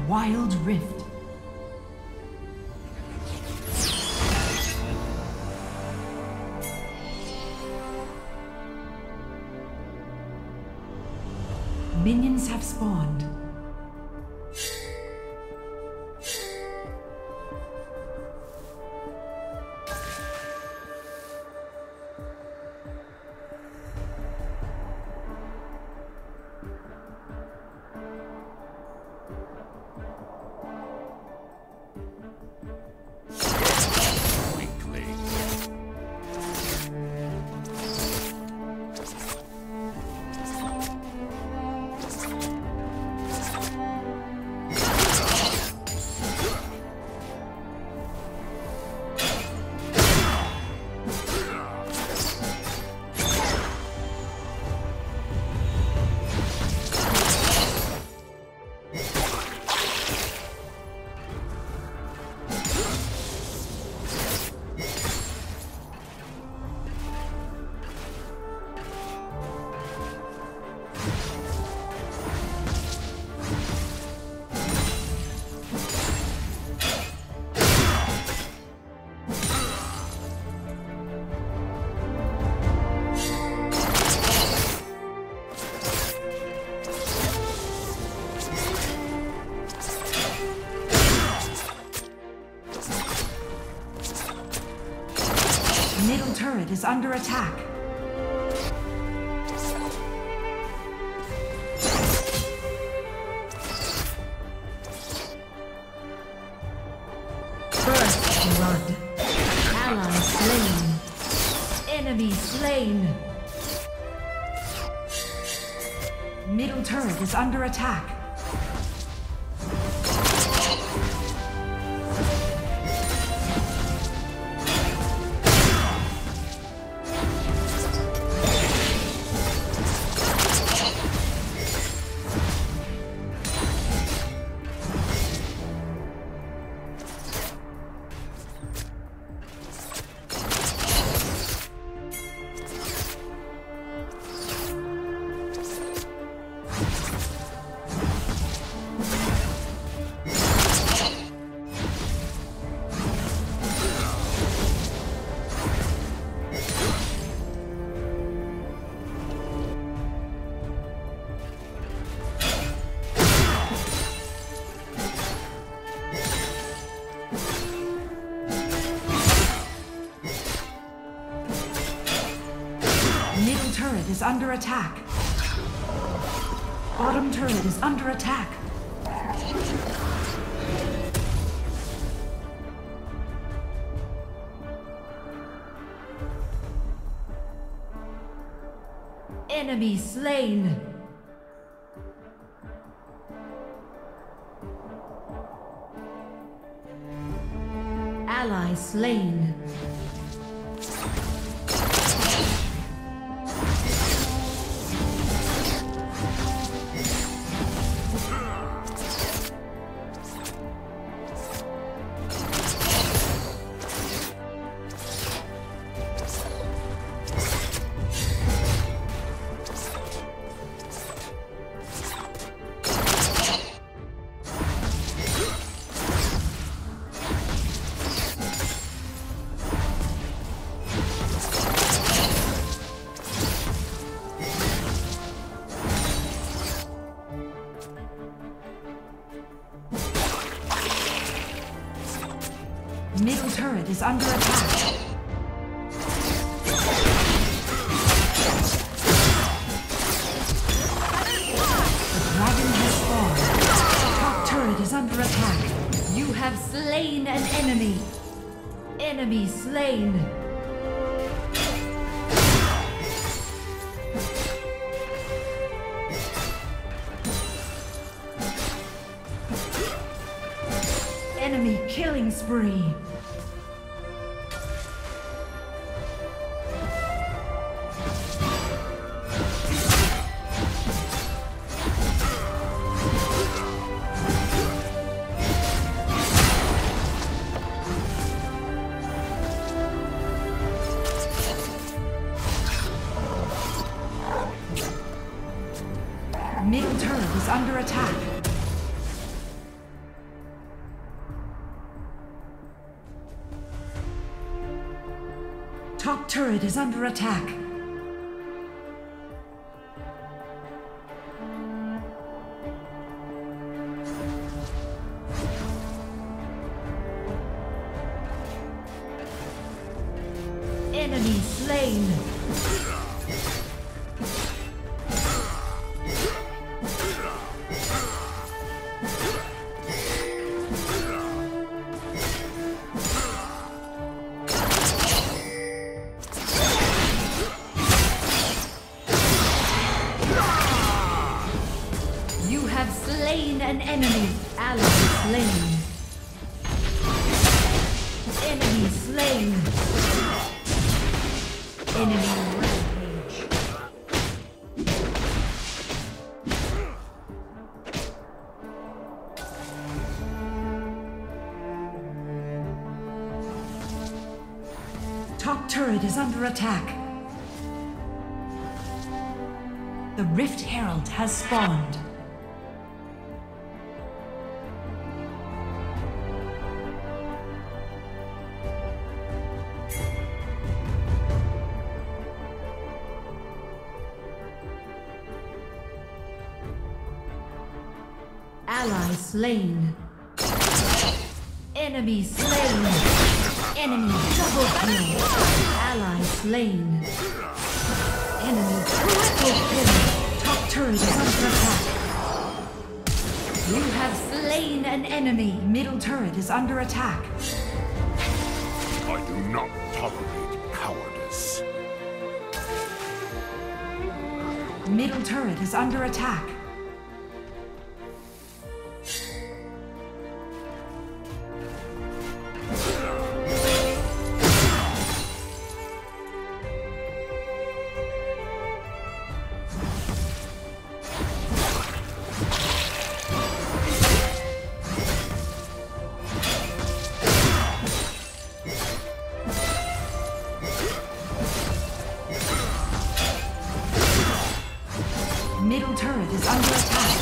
Wild Rift. Minions have spawned. Middle turret is under attack. First blood. Ally slain. Enemy slain. Middle turret is under attack. Middle turret is under attack. Bottom turret is under attack. Enemy slain. Ally slain. Middle turret is under attack. The dragon has spawned. Top turret is under attack. You have slain an enemy. Enemy slain. Enemy killing spree. Middle turret is under attack. Top turret is under attack. Enemy slain. You have slain an enemy. Ally slain. Enemy slain. Enemy rampage. Top turret is under attack. The Rift Herald has spawned. Ally slain. Enemy slain. Enemy double kill. Ally slain. Enemy triple kill. Top turret is under attack. You have slain an enemy. Middle turret is under attack. I do not tolerate cowardice. Middle turret is under attack. Middle turret is under attack.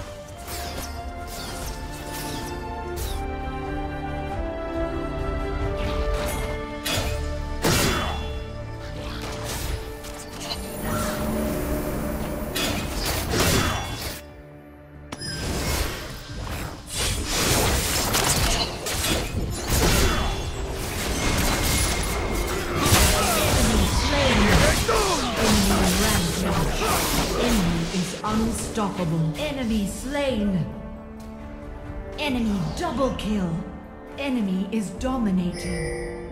Unstoppable. Enemy slain. Enemy double kill. Enemy is dominating.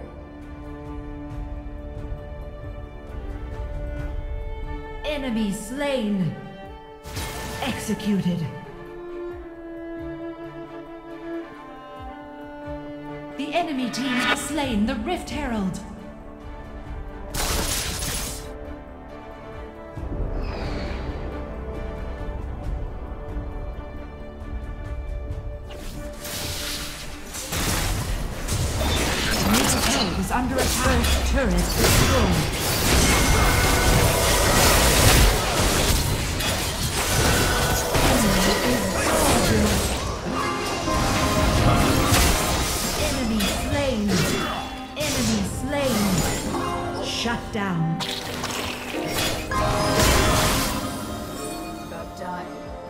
Enemy slain. Executed. The enemy team has slain the Rift Herald. Is under attack. First turret destroyed. Enemy slain. Enemy slain. Shut down. About time.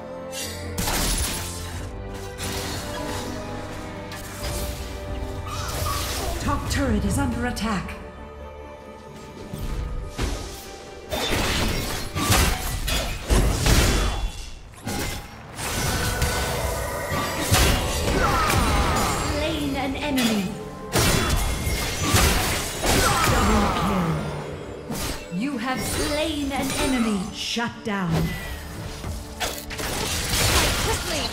Top turret is under attack. Slain an enemy. Double kill. You have slain an enemy. Shut down. Quickly.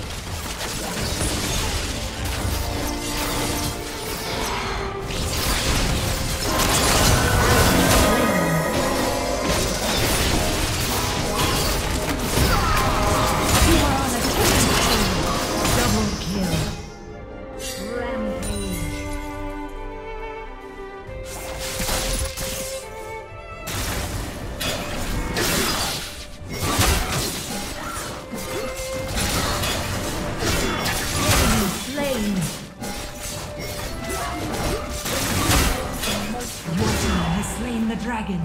dragon.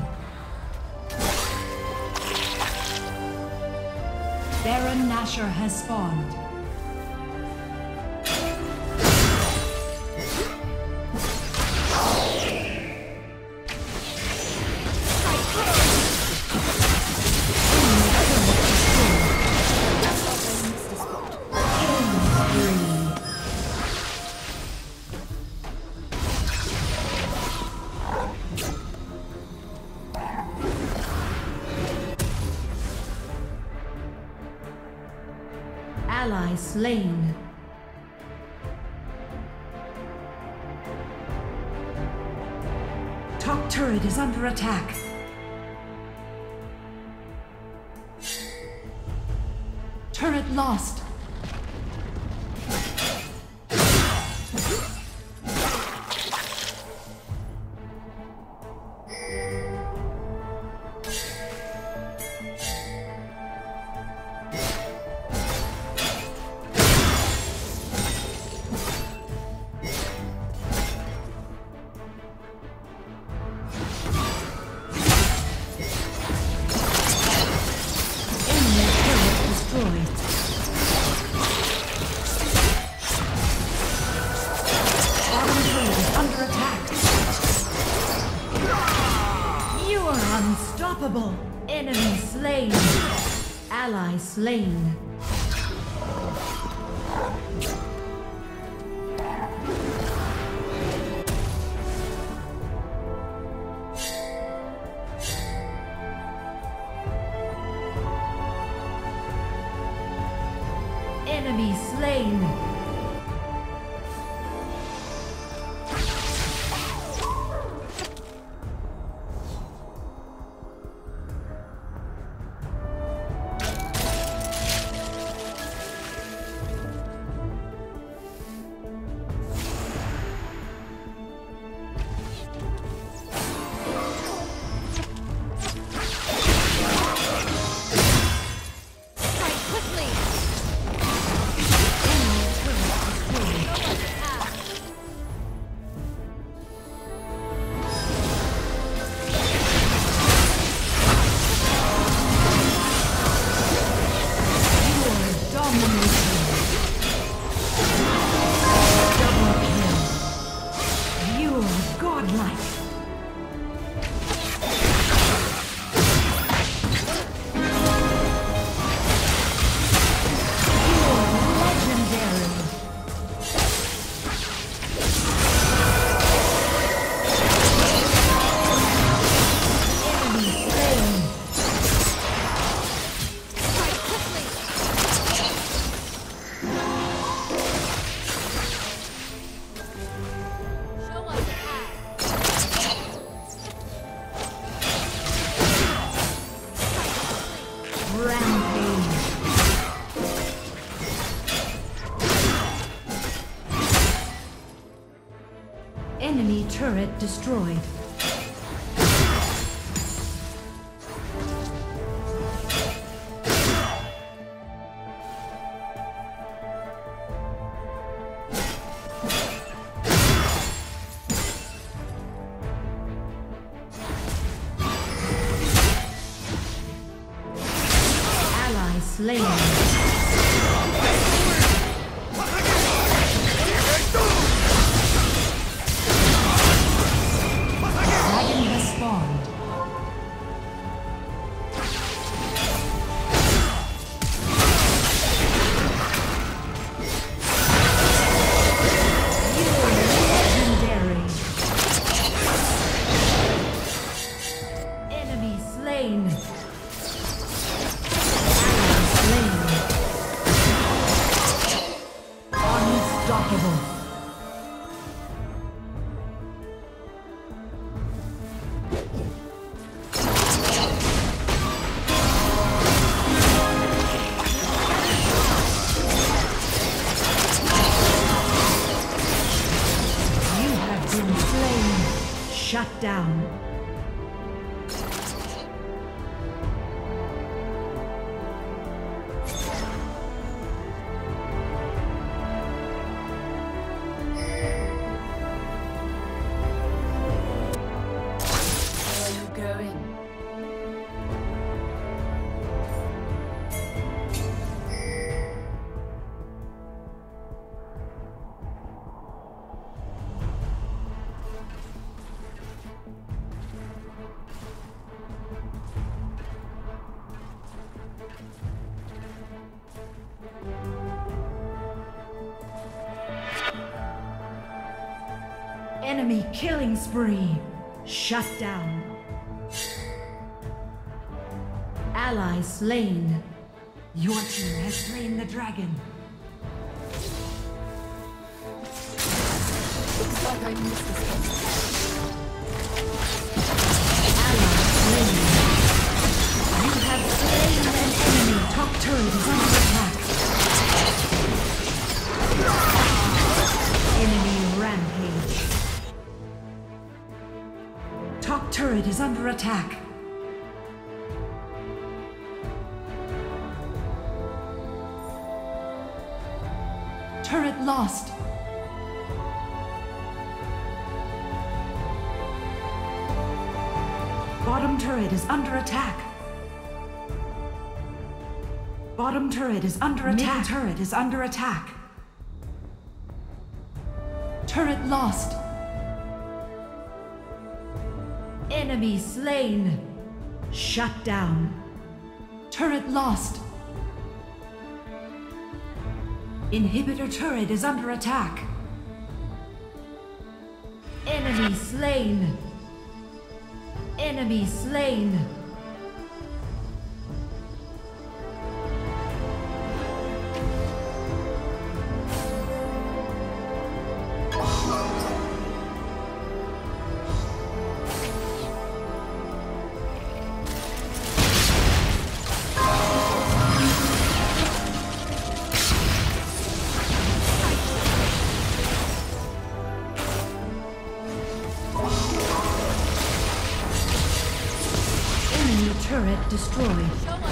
Baron Nashor has spawned. Ally slain. Top turret is under attack. Turret lost. Unstoppable! Enemy slain! Ally slain! Enemy slain! Enemy turret destroyed. Ally slain. Shut down. Are you going. Enemy killing spree. Shut down. Ally slain. Your team has slain the dragon. Looks like I missed this one. Ally slain. You have slain an enemy. Top turret is under attack. Enemy rampage. Top turret is under attack. Turret lost. Bottom turret is under attack. Bottom turret is under attack. Mid turret is under attack. Turret lost. Enemy slain. Shut down. Turret lost. Inhibitor turret is under attack. Enemy slain. Enemy slain. Turret destroyed.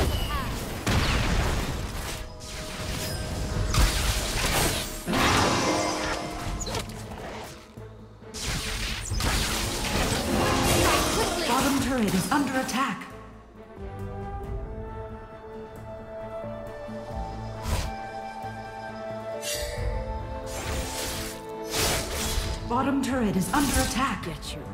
Bottom turret is under attack. Bottom turret is under attack. Get you.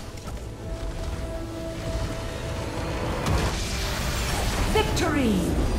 Victory!